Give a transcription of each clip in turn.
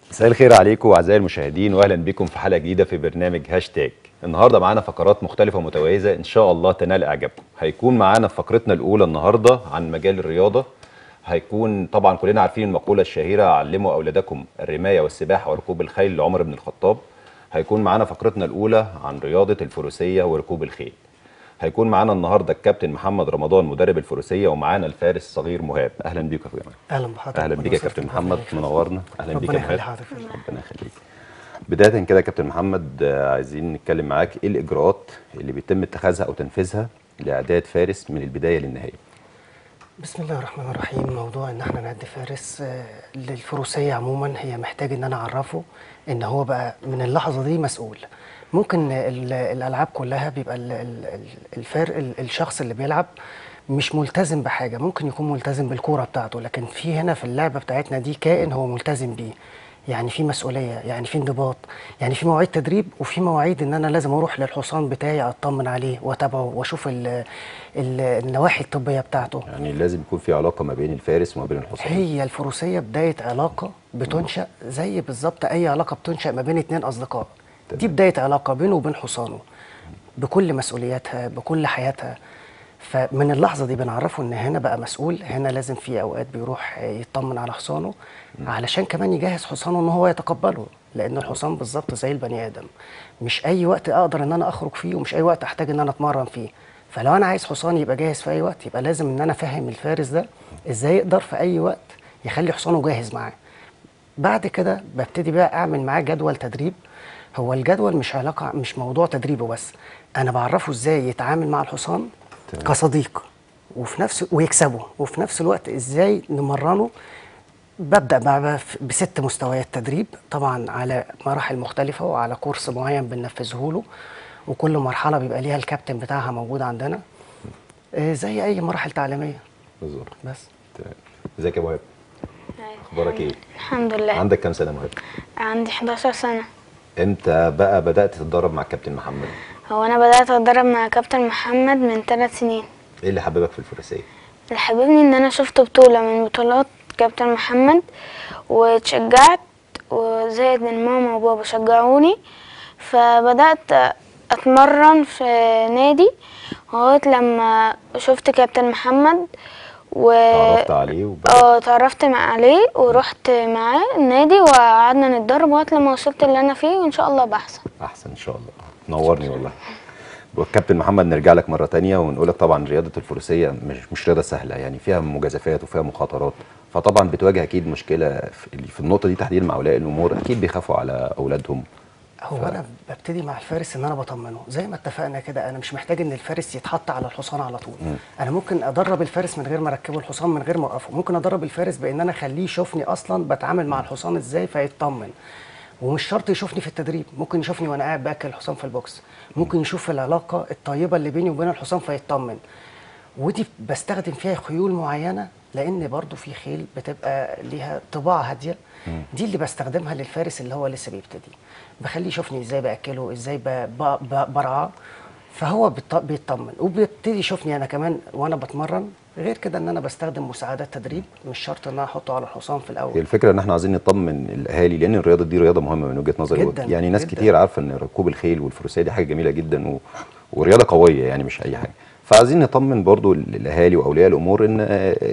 مساء الخير عليكم اعزائي المشاهدين، واهلا بكم في حلقه جديده في برنامج هاشتاج. النهارده معانا فقرات مختلفه ومتميزه ان شاء الله تنال اعجابكم. هيكون معانا في فقرتنا الاولى النهارده عن مجال الرياضه. هيكون طبعا كلنا عارفين المقوله الشهيره: علموا اولادكم الرمايه والسباحه وركوب الخيل لعمر بن الخطاب. هيكون معانا فقرتنا الاولى عن رياضه الفروسيه وركوب الخيل. هيكون معانا النهارده الكابتن محمد رمضان مدرب الفروسيه، ومعانا الفارس الصغير مهاب. اهلا بيك يا اخويا. اهلا بحضرتك. اهلا بيك يا كابتن محمد، منورنا. اهلا بيك يا ربنا يخلي مهاب. حضرتك. ربنا يخليك. بدايه كده يا كابتن محمد، عايزين نتكلم معاك ايه الاجراءات اللي بيتم اتخاذها او تنفيذها لاعداد فارس من البدايه للنهايه؟ بسم الله الرحمن الرحيم. موضوع ان احنا نعد فارس للفروسيه عموما هي محتاج ان انا اعرفه ان هو بقى من اللحظه دي مسؤول. ممكن الالعاب كلها بيبقى الشخص اللي بيلعب مش ملتزم بحاجه، ممكن يكون ملتزم بالكوره بتاعته، لكن في هنا في اللعبه بتاعتنا دي كائن هو ملتزم بيه. يعني في مسؤوليه، يعني في انضباط، يعني في مواعيد تدريب، وفي مواعيد ان انا لازم اروح للحصان بتاعي اطمن عليه واتابعه واشوف النواحي الطبيه بتاعته. يعني لازم يكون في علاقه ما بين الفارس وما بين الحصان. هي الفروسيه بدايه علاقه بتنشا زي بالظبط اي علاقه بتنشا ما بين اتنين اصدقاء. دي بدايه علاقه بينه وبين حصانه بكل مسؤولياتها بكل حياتها. فمن اللحظه دي بنعرفه ان هنا بقى مسؤول، هنا لازم في اوقات بيروح يطمن على حصانه علشان كمان يجهز حصانه ان هو يتقبله، لان الحصان بالظبط زي البني ادم، مش اي وقت اقدر ان انا اخرج فيه ومش اي وقت احتاج ان انا اتمرن فيه. فلو انا عايز حصان يبقى جاهز في اي وقت، يبقى لازم ان انا افهم الفارس ده ازاي يقدر في اي وقت يخلي حصانه جاهز معاه. بعد كده ببتدي بقى اعمل معاه جدول تدريب. هو الجدول مش علاقه، مش موضوع تدريبه بس، انا بعرفه ازاي يتعامل مع الحصان كصديق ويكسبه، وفي نفس الوقت ازاي نمرنه. ببدأ بقى بست مستويات تدريب طبعا على مراحل مختلفة وعلى كورس معين بننفذه له، وكل مرحلة بيبقى ليها الكابتن بتاعها موجود عندنا، زي أي مراحل تعليمية بالظبط. بس. تمام. ازيك يا مهاب؟ اخبارك ايه؟ الحمد لله. عندك كام سنه مهاب؟ عندي 11 سنة. امتى بقى بدات تتدرب مع الكابتن محمد؟ هو أنا بدأت أتدرب مع كابتن محمد من 3 سنين. ايه اللي حببك في الفروسيه؟ اللي حببني إن أنا شفت بطولة من بطولات كابتن محمد واتشجعت، وزائد إن ماما وبابا شجعوني، فبدأت أتمرن في نادي لغاية لما شفت كابتن محمد تعرفت عليه تعرفت عليه ورحت معاه النادي وقعدنا نتدرب لغايه لما وصلت اللي انا فيه، وان شاء الله بحسن. احسن ان شاء الله. نورني والله. والكابتن محمد نرجع لك مره تانية ونقول لك طبعا رياضه الفروسيه مش رياضه سهله، يعني فيها مجازفات وفيها مخاطرات، فطبعا بتواجه اكيد مشكله في النقطه دي تحديدا مع اولياء الامور، اكيد بيخافوا على اولادهم. هو انا ببتدي مع الفارس ان انا بطمنه زي ما اتفقنا كده. انا مش محتاج ان الفارس يتحط على الحصان على طول. انا ممكن ادرب الفارس من غير ما اركبه الحصان، من غير ما اوقفه. ممكن ادرب الفارس بان انا اخليه يشوفني اصلا بتعامل مع الحصان ازاي فيطمن. ومش شرط يشوفني في التدريب، ممكن يشوفني وانا قاعد باكل الحصان في البوكس، ممكن يشوف العلاقه الطيبه اللي بيني وبين الحصان فيطمن. ودي بستخدم فيها خيول معينه، لان برضو في خيل بتبقى ليها طباع هاديه، دي اللي بستخدمها للفارس اللي هو لسه بيبتدي. بخليه يشوفني ازاي باكله، ازاي برعاه، فهو بيطمن وبيبتدي يشوفني انا كمان وانا بتمرن. غير كده ان انا بستخدم مساعدات تدريب، مش شرط ان انا احطه على الحصان في الاول. هي الفكره ان احنا عايزين نطمن الاهالي، لان الرياضه دي رياضه مهمه من وجهه نظري جداً يعني ناس جداً. كتير عارفه ان ركوب الخيل والفروسيه دي حاجه جميله جدا ورياضه قويه، يعني مش اي حاجه. فعايزين نطمن برضو الاهالي واولياء الامور ان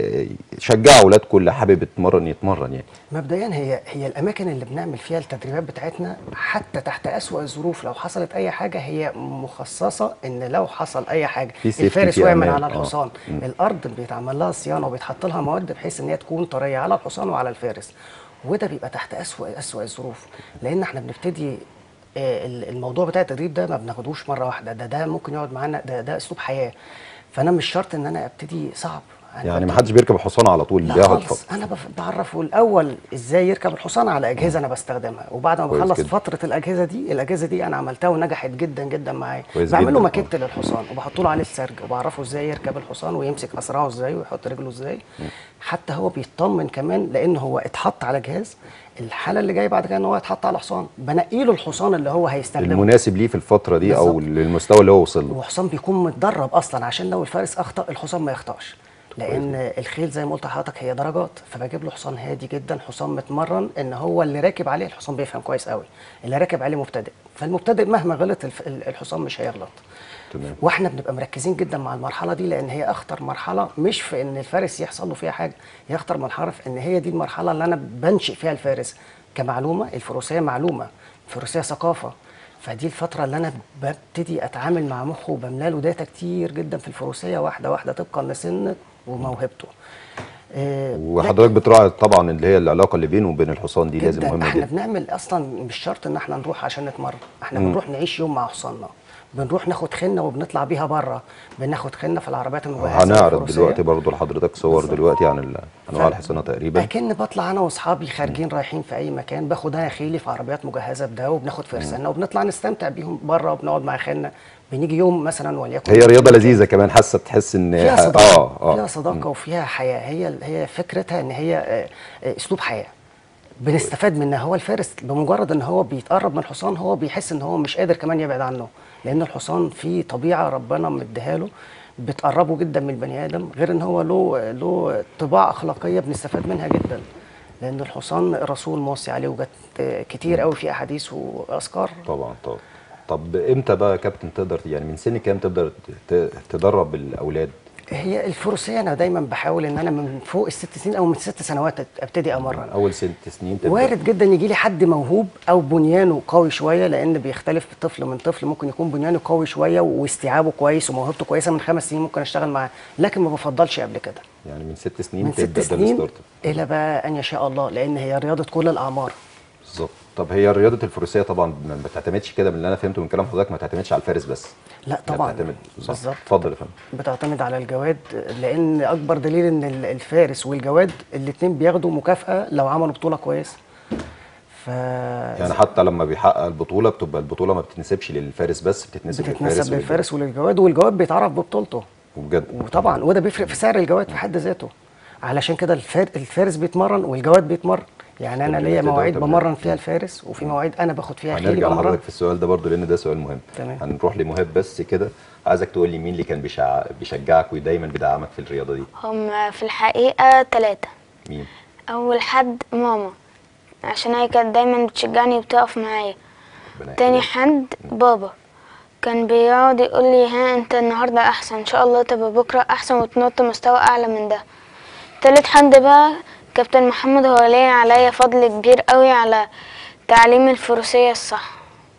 شجعوا اولادكم اللي حابب يتمرن يعني. مبدئيا هي الاماكن اللي بنعمل فيها التدريبات بتاعتنا حتى تحت اسوأ الظروف لو حصلت اي حاجه هي مخصصه ان لو حصل اي حاجه الفارس وقع من على الحصان، الارض بيتعمل لها صيانه وبيتحط لها مواد بحيث ان هي تكون طريه على الحصان وعلى الفارس. وده بيبقى تحت اسوأ الظروف، لان احنا بنبتدي الموضوع بتاع التدريب ده ما بناخدوش مره واحده، ده ممكن يقعد معانا، ده اسلوب حياه. فانا مش شرط ان انا ابتدي صعب. يعني ما حدش بيركب الحصان على طول، لا خالص. انا بعرفه الاول ازاي يركب الحصان على اجهزه انا بستخدمها، وبعد ما بخلص فتره الاجهزه دي انا عملتها ونجحت جدا جدا معايا. بعمل له ماكيت للحصان وبحط له عليه السرج وبعرفه ازاي يركب الحصان ويمسك اسرعه ازاي ويحط رجله ازاي. حتى هو بيطمن كمان لان هو اتحط على جهاز. الحاله اللي جايه بعد كده ان هو يتحط على حصان، بنقي له الحصان اللي هو هيستخدمه المناسب ليه في الفتره دي بالزبط. او للمستوى اللي هو وصل له. وحصان بيكون متدرب اصلا عشان لو الفارس اخطا الحصان ما يخطاش. لان الخيل زي ما قلت لحضرتك هي درجات، فبجيب له حصان هادي جدا، حصان متمرن ان هو اللي راكب عليه، الحصان بيفهم كويس قوي، اللي راكب عليه مبتدئ، فالمبتدئ مهما غلط الحصان مش هيغلط. تمام. واحنا بنبقى مركزين جدا مع المرحله دي، لان هي اخطر مرحله، مش في ان الفارس يحصل له فيها حاجه، هي اخطر مرحله في ان هي دي المرحله اللي انا بنشئ فيها الفارس. كمعلومه، الفروسيه معلومه، الفروسيه ثقافه، فدي الفتره اللي انا ببتدي اتعامل مع مخه وبملى له داتا كتير جدا في الفروسيه، واحده واحده طبقا لسنه وموهبته. وحضرتك بتراعي طبعا اللي هي العلاقه اللي بينه وبين الحصان دي لازم جدا. مهمه احنا جدا. بنعمل اصلا مش شرط ان احنا نروح عشان نتمرن، احنا بنروح نعيش يوم مع حصاننا، بنروح ناخد خنه وبنطلع بيها بره، بناخد خنه في العربيات المجهزه هنعرض الفروسية. دلوقتي برضو لحضرتك صور بالظبط. دلوقتي عن انواع الحصانه تقريبا. اكن بطلع انا واصحابي خارجين رايحين في اي مكان، باخد انا خيلي في عربيات مجهزه بده، وبناخد فرسانه وبنطلع نستمتع بيهم بره، وبنقعد مع خلنا، بنيجي يوم مثلا وليكن هي رياضه لذيذه كمان، حاسه تحس ان فيها صداقه، اه فيها صداقه وفيها حياه، هي فكرتها ان هي اسلوب حياه بنستفاد منها. هو الفارس بمجرد ان هو بيتقرب من الحصان هو بيحس ان هو مش قادر كمان يبعد عنه، لان الحصان فيه طبيعه ربنا مديها له بتقربه جدا من البني ادم، غير ان هو له طباع اخلاقيه بنستفاد منها جدا، لان الحصان الرسول موصي عليه، وجت كتير قوي في احاديث واذكار. طبعا. طب امتى بقى يا كابتن تقدر، يعني من سن كام تقدر تدرب الاولاد؟ هي الفروسيه انا دايما بحاول ان انا من فوق الست سنين او من 6 سنوات ابتدي امرن. اول 6 سنين تبدا. وارد جدا يجي لي حد موهوب او بنيانه قوي شويه، لان بيختلف طفل من طفل، ممكن يكون بنيانه قوي شويه واستيعابه كويس وموهبته كويسه، من 5 سنين ممكن اشتغل معاه، لكن ما بفضلش قبل كده. يعني من 6 سنين من تبدا 6 سنين الستارت. الى بقى ان يشاء الله، لان هي رياضه كل الاعمار. بالظبط. طب هي رياضه الفروسيه طبعا ما بتعتمدش كده، من اللي انا فهمته من كلام حضرتك ما تعتمدش على الفارس بس. لا طبعا. بتعتمد. بالظبط. اتفضل يا فندم. بتعتمد على الجواد، لان اكبر دليل ان الفارس والجواد الاثنين بياخدوا مكافاه لو عملوا بطوله كويسه. يعني حتى لما بيحقق البطوله بتبقى البطوله ما بتتنسبش للفارس بس، بتتنسب للفارس وللجواد، والجواد بيتعرف ببطولته. وبجد. وطبعا وده بيفرق في سعر الجواد في حد ذاته. علشان كده الفارس بيتمرن والجواد بيتمرن، يعني انا ليا مواعيد بمرن فيها الفارس، وفي مواعيد انا باخد فيها خيلي هنرجع بمرن. لحضرتك في السؤال ده برضو لان ده سؤال مهم. تمام. هنروح لمهاب بس كده، عايزك تقول لي مين اللي كان بيشجعك ودايما بيدعمك في الرياضه دي؟ هم في الحقيقة 3. مين؟ أول حد ماما، عشان هي كانت دايما بتشجعني وبتقف معايا. تاني حد بابا، كان بيقعد يقول لي ها انت النهارده احسن، ان شاء الله تبقى بكره احسن وتنط مستوى اعلى من ده. تالت حد بقى كابتن محمد، هو ليه عليا فضل كبير قوي على تعليم الفروسيه الصح.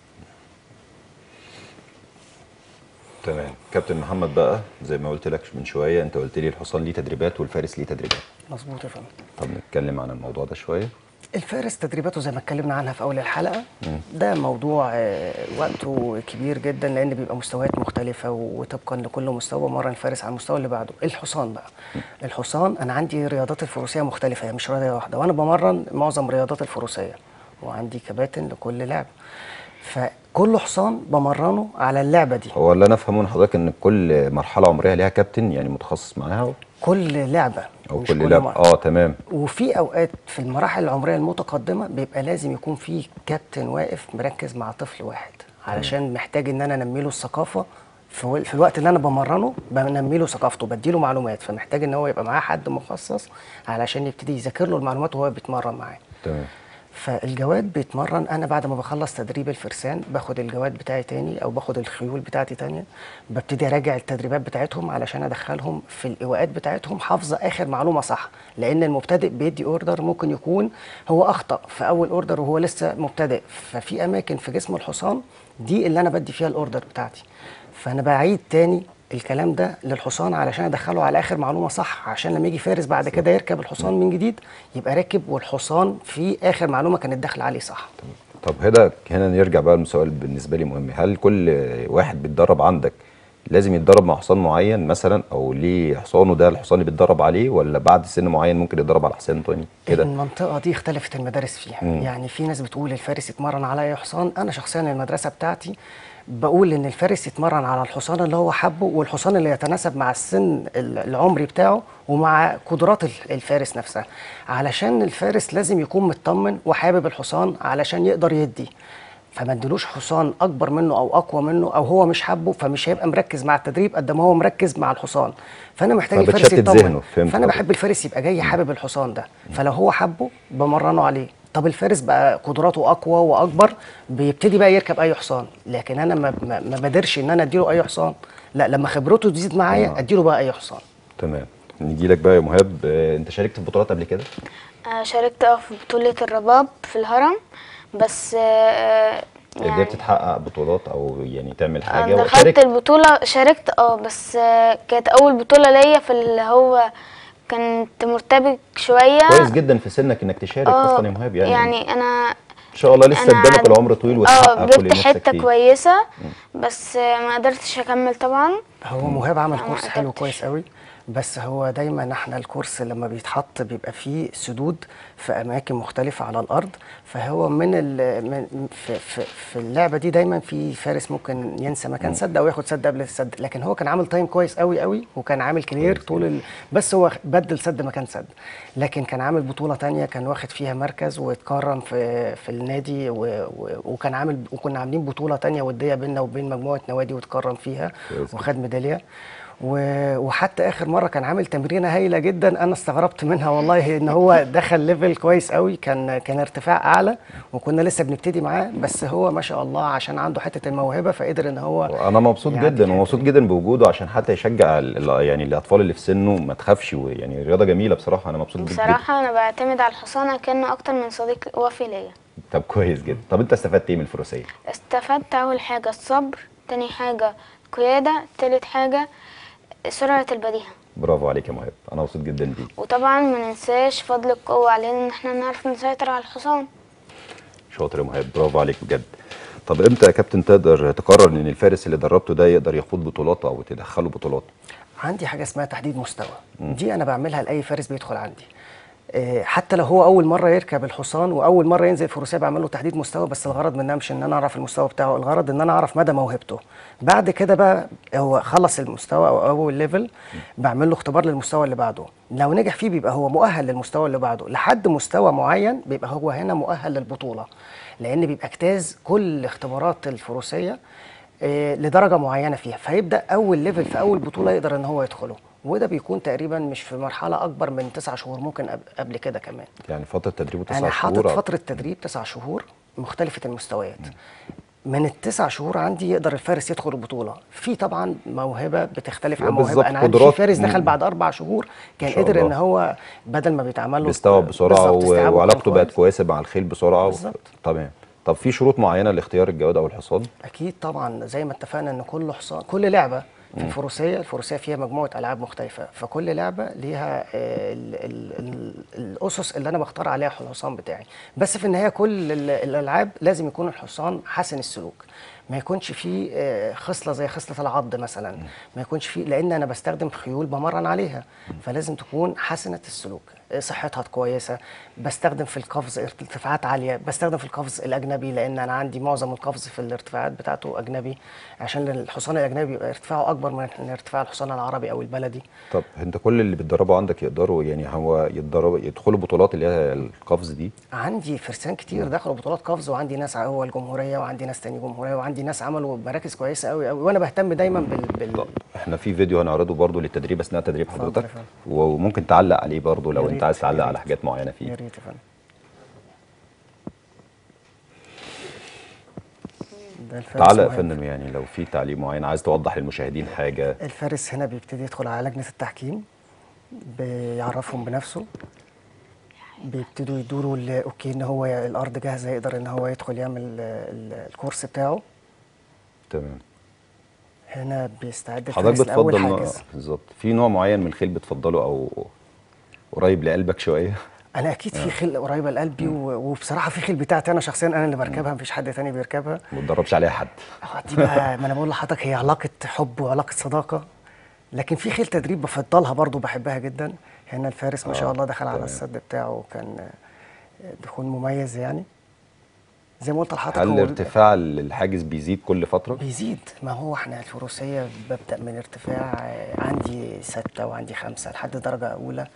تمام. كابتن محمد بقى زي ما قلت لك من شويه، انت قلت لي الحصان ليه تدريبات والفارس ليه تدريبات. مظبوط يا فندم. طب نتكلم عن الموضوع ده شويه. الفارس تدريباته زي ما اتكلمنا عنها في اول الحلقه، ده موضوع وقته كبير جدا، لان بيبقى مستويات مختلفه، وطبقا لكل مستوى مرن الفارس على المستوى اللي بعده. الحصان بقى، الحصان انا عندي رياضات الفروسيه مختلفه، هي مش رياضه واحده، وانا بمرن معظم رياضات الفروسيه، وعندي كباتن لكل لعبه، فكل حصان بمرنه على اللعبه دي. هو اللي انا افهمه من حضرتك ان كل مرحله عمريه ليها كابتن يعني متخصص معاها. كل لعبه او كل لعبه. تمام. وفي اوقات في المراحل العمريه المتقدمه بيبقى لازم يكون في كابتن واقف مركز مع طفل واحد، علشان محتاج ان انا انمي له الثقافه في الوقت اللي انا بمرنه، بنمي له ثقافته، بديله معلومات، فمحتاج ان هو يبقى معاه حد مخصص علشان يبتدي يذاكر له المعلومات وهو بيتمرن معاه. تمام. فالجواد بيتمرن، انا بعد ما بخلص تدريب الفرسان باخد الجواد بتاعي تاني، او باخد الخيول بتاعتي تانية، ببتدي اراجع التدريبات بتاعتهم علشان ادخلهم في الايواءات بتاعتهم حافظه اخر معلومه صح، لان المبتدئ بيدي اوردر ممكن يكون هو اخطا في اول اوردر وهو لسه مبتدئ، ففي اماكن في جسم الحصان دي اللي انا بدي فيها الاوردر بتاعتي، فانا بعيد تاني الكلام ده للحصان علشان ادخله على اخر معلومه صح، عشان لما يجي فارس بعد كده يركب الحصان من جديد يبقى راكب والحصان في اخر معلومه كانت داخله عليه صح. طب هنا نرجع بقى لسؤال بالنسبه لي مهم، هل كل واحد بيتدرب عندك لازم يتدرب مع حصان معين مثلا، او ليه حصانه ده الحصان اللي بيتدرب عليه، ولا بعد سن معين ممكن يتدرب على حصان تاني كده؟ المنطقه دي اختلفت المدارس فيها. يعني في ناس بتقول الفارس يتمرن على اي حصان، انا شخصيا المدرسه بتاعتي بقول ان الفارس يتمرن على الحصان اللي هو حبه، والحصان اللي يتناسب مع السن العمري بتاعه ومع قدرات الفارس نفسها، علشان الفارس لازم يكون مطمن وحابب الحصان علشان يقدر يدي. فما ادلوش حصان اكبر منه او اقوى منه او هو مش حابه، فمش هيبقى مركز مع التدريب قد ما هو مركز مع الحصان. فانا محتاج الفارس فبتشتت يطمن. ذهنه. فهمت فانا قصدك. بحب الفارس يبقى جاي حابب الحصان ده، فلو هو حبه بمرنه عليه. طب الفارس بقى قدراته اقوى واكبر، بيبتدي بقى يركب اي حصان. لكن انا ما بقدرش ان انا اديله اي حصان، لا لما خبرته تزيد معايا اديله بقى اي حصان. تمام. نيجي لك بقى يا مهاب، انت شاركت في بطولات قبل كده؟ شاركت في بطولة الرباب في الهرم، بس قدرت تحقق بطولات او يعني تعمل حاجه دخلت وشاركت؟ البطولة، شاركت بس كانت أول بطولة ليا في اللي هو كنت مرتبك شوية. كويس جدا في سنك انك تشارك اصلا يا مهاب، يعني أنا ان شاء الله لسه أنا قدامك العمر طويل وتحقق كل اللي جبت نفسك حتة فيه. كويسة، بس ما قدرتش أكمل طبعا. هو مهاب عمل ما كورس حلو قدرتش. كويس قوي، بس هو دايما احنا الكورس لما بيتحط بيبقى فيه سدود في اماكن مختلفه على الارض. فهو في اللعبه دي دايما في فارس ممكن ينسى مكان سد او ياخد سد قبل السد، لكن هو كان عامل تايم كويس قوي قوي وكان عامل كلير طول بس هو بدل سد مكان سد. لكن كان عامل بطوله تانية كان واخد فيها مركز واتكرم في النادي وكنا عاملين بطوله تانية وديه بيننا وبين مجموعه نوادي واتكرم فيها وخد ميداليه. وحتى اخر مره كان عامل تمرينه هايله جدا، انا استغربت منها والله ان هو دخل ليفل كويس قوي، كان ارتفاع اعلى وكنا لسه بنبتدي معاه، بس هو ما شاء الله عشان عنده حته الموهبه فقدر ان هو انا مبسوط جدا ومبسوط جدا بوجوده عشان حتى يشجع يعني الاطفال اللي في سنه ما تخافش، يعني رياضه جميله بصراحه. انا مبسوط جدا. بصراحة أنا بعتمد على الحصان كأنه أكتر من صديق وفي ليا. طب كويس جدا. طب انت استفدت ايه من الفروسيه؟ استفدت أول حاجة الصبر، تاني حاجة قيادة، تالت حاجة سرعة البديهة. برافو عليك يا مهاب، انا مبسوط جدا بيك. وطبعا ما ننساش فضل القوة علينا ان احنا نعرف نسيطر على الحصان. شاطر يا مهاب، برافو عليك بجد. طب امتى يا كابتن تقدر تقرر ان الفارس اللي دربته ده يقدر يخوض بطولات او تدخله بطولات؟ عندي حاجه اسمها تحديد مستوى، دي انا بعملها لاي فارس بيدخل عندي. حتى لو هو اول مره يركب الحصان واول مره ينزل فروسيه بعمل له تحديد مستوى، بس الغرض منها مش ان انا اعرف المستوى بتاعه، الغرض ان انا اعرف مدى موهبته. بعد كده بقى هو خلص المستوى او اول ليفل بعمل له اختبار للمستوى اللي بعده، لو نجح فيه بيبقى هو مؤهل للمستوى اللي بعده، لحد مستوى معين بيبقى هو هنا مؤهل للبطوله، لان بيبقى اجتاز كل اختبارات الفروسيه لدرجه معينه فيها، فيبدا اول ليفل في اول بطوله يقدر ان هو يدخله، وده بيكون تقريبا مش في مرحله اكبر من 9 شهور، ممكن قبل كده كمان. يعني فتره تدريبه 9 شهور؟ انا حاطط فتره تدريب 9 شهور مختلفه المستويات. من التسع شهور عندي يقدر الفارس يدخل البطوله، في طبعا موهبه بتختلف عن موهبه. انا عندي في فارس دخل بعد 4 شهور كان قدر ان هو بدل ما بيتعمل له بيستوعب بسرعه وعلاقته بقت كويسه مع الخيل بسرعه بالظبط. تمام. طب في شروط معينه لاختيار الجواد او الحصان؟ اكيد طبعا، زي ما اتفقنا ان كل حصان كل لعبه في الفروسيه فيها مجموعه العاب مختلفه، فكل لعبه ليها الاسس اللي انا بختار عليها الحصان بتاعي، بس في النهايه كل الالعاب لازم يكون الحصان حسن السلوك، ما يكونش فيه خصله زي خصله العض مثلا، ما يكونش فيه، لان انا بستخدم خيول بمرن عليها، فلازم تكون حسنه السلوك، صحتها كويسه. بستخدم في القفز ارتفاعات عاليه، بستخدم في القفز الاجنبي لان انا عندي معظم القفز في الارتفاعات بتاعته اجنبي، عشان الحصان الاجنبي بيبقى ارتفاعه اكبر من ارتفاع الحصان العربي او البلدي. طب انت كل اللي بتدربوا عندك يقدروا يعني هو يدخلوا بطولات اللي هي القفز دي؟ عندي فرسان كتير دخلوا بطولات قفز، وعندي ناس اول جمهوريه، وعندي ناس تاني جمهوريه، وعندي ناس عملوا مراكز كويسه قوي قوي، وانا بهتم دايما طب احنا في فيديو هنعرضه برضو للتدريب اثناء تدريب حضرتك، وممكن تعلق عليه برضو لو انت عايز تعلق على حاجات معينه فيه. يا ريت يا فندم. تعلق يا فندم، يعني لو في تعليق معين عايز توضح للمشاهدين حاجه. الفارس هنا بيبتدي يدخل على لجنه التحكيم، بيعرفهم بنفسه، بيبتدوا يدوروا اوكي ان هو الارض جاهزه يقدر ان هو يدخل يعمل الكورس بتاعه. تمام. هنا بيستعد حضرتك الفارس لاول بتفضل حاجز. بالظبط في نوع معين من الخيل بتفضله او قريب لقلبك شويه؟ انا اكيد في خيل قريبه لقلبي، وبصراحه في خيل بتاعتي انا شخصيا انا اللي بركبها، مفيش حد تاني بيركبها. ما بتدربش عليها حد؟ دي بقى ما انا بقول لحضرتك هي علاقه حب وعلاقه صداقه، لكن في خيل تدريب بفضلها برضو بحبها جدا. هنا الفارس ما شاء الله دخل على السد بتاعه، كان دخول مميز يعني. زي ما قلت لحضرتك، هل ارتفاع الحاجز بيزيد كل فتره؟ بيزيد، ما هو احنا الفروسيه ببدا من ارتفاع عندي 6 وعندي 5 لحد درجه اولى،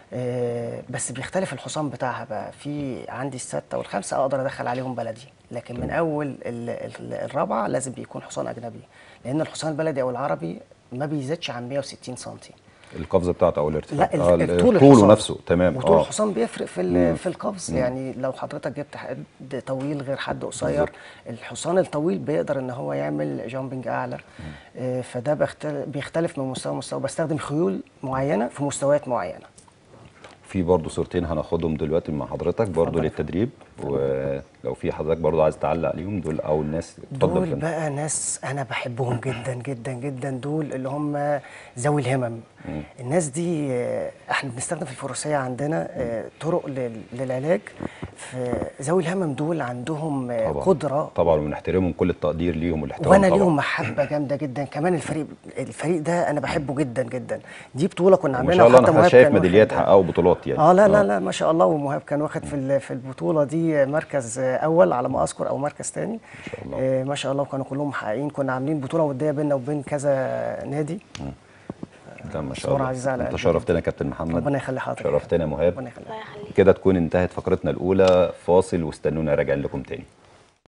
بس بيختلف الحصان بتاعها بقى. في عندي الستة والخمسة اقدر ادخل عليهم بلدي، لكن من اول الرابعة لازم بيكون حصان اجنبي، لان الحصان البلدي او العربي ما بيزيدش عن 160 سنتي. القفز بتاعته او الارتفاع؟ لا طول طوله الحصان نفسه. تمام. وطول الحصان بيفرق في القفز. يعني لو حضرتك جبت حد طويل غير حد قصير، بالظبط. الحصان الطويل بيقدر ان هو يعمل جامبنج اعلى. فده بيختلف من مستوى لمستوى. بستخدم خيول معينه في مستويات معينه. في برضه صورتين هناخدهم دلوقتي مع حضرتك برضه اتفضل. للتدريب، ولو في حضرتك برضه عايز تعلق عليهم دول او الناس. اتفضل دول يا فندم. بقى ناس انا بحبهم جدا جدا جدا. دول اللي هم ذوي الهمم. الناس دي احنا بنستخدم في الفروسيه عندنا طرق للعلاج. ذوي الهمم دول عندهم طبعا قدره. طبعا، ونحترمهم كل التقدير ليهم والاحترام وانا طبعا. ليهم محبه جامده جدا. كمان الفريق ده انا بحبه جدا جدا. دي بطوله كنا ما عاملينها، شاء الله وحتى انا مهاب شايف كان ميداليات واخد. حققوا بطولات يعني. لا لا لا ما شاء الله. ومهاب كان واخد في البطوله دي مركز اول على ما اذكر، او مركز ثاني ما شاء الله. ما شاء الله. وكانوا كلهم محققين. كنا عاملين بطوله وديه بيننا وبين كذا نادي. لا ما شاء صورة الله. عزيزة على انت قلبي. شرفتنا يا كابتن محمد. ربنا يخلي حضرتك. شرفتنا يا مهاب. ربنا يخليك. الله يخليك. كده تكون انتهت فقرتنا الاولى. فاصل واستنونا راجعين لكم تاني.